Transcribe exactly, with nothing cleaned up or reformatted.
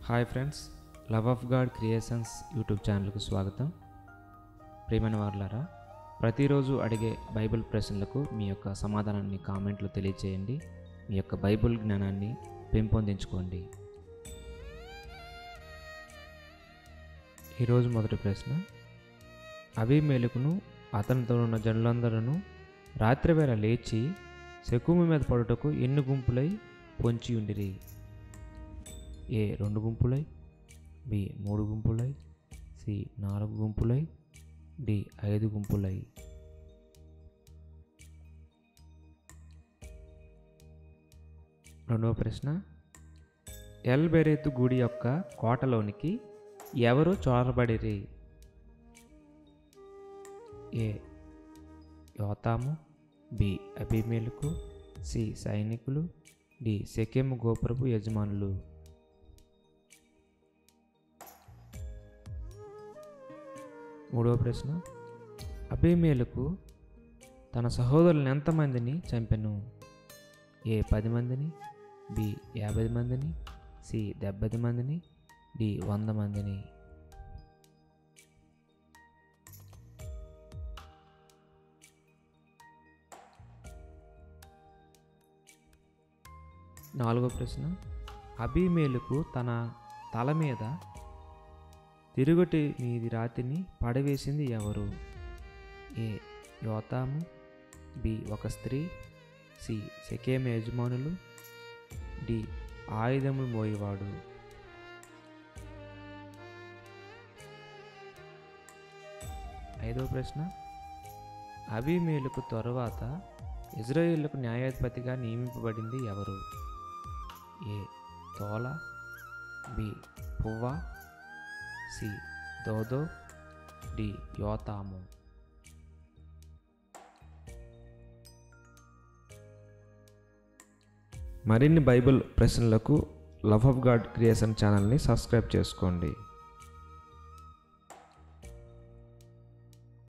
Hi friends, love of God creations YouTube ఛానల్కు స్వాగతం. ప్రియమైన వారులారా, ప్రతిరోజు అడిగే బైబిల్ ప్రశ్నలకు మీ యొక్క సమాధానాన్ని కామెంట్లో తెలియచేయండి. మీ యొక్క బైబిల్ జ్ఞానాన్ని పెంపొందించుకోండి. ఈరోజు మొదటి ప్రశ్న, అబీమెలెకును అతనితో ఉన్న జనులందరూ రాత్రివేళ లేచి శకుము మీద పడుటకు ఎన్ని గుంపులై పొంచి ఉండిరి? ఏ రెండు గుంపులై, బి మూడు గుంపులై, సి నాలుగు గుంపులై, డి ఐదు గుంపులై. రెండవ ప్రశ్న, ఎల్ బెరేతు గుడి యొక్క కోటలోనికి ఎవరు చొరబడిరి? ఏ యోతాము, బి అబీమెలెకు, సి సైనికులు, డి షెకెము గోపురపు యజమానులు. మూడవ ప్రశ్న, అబీమెలెకు తన సహోదరులను ఎంతమందిని చంపెను? ఏ పది మందిని, బి యాభై మందిని, సి డెబ్బై మందిని, డి వంద మందిని. నాలుగో ప్రశ్న, అబీమెలెకు తన తల మీద తిరుగటి మీది రాతిని పడవేసింది ఎవరు? ఏ యోతాము, బి ఒక స్త్రీ, సి షెకెము యజమానులు, డి ఆయుధములు మోయేవాడు. ఐదవ ప్రశ్న, అబీమెలెకు తరువాత ఇజ్రాయేలుకు న్యాయాధిపతిగా నియమింపబడింది ఎవరు? ఏ తోలా, బి పువ్వా, సి దోదో, డి యోతాము. మరిన్ని బైబిల్ ప్రశ్నలకు లవ్ ఆఫ్ గాడ్ క్రియేషన్ ఛానల్ని సబ్స్క్రైబ్ చేసుకోండి.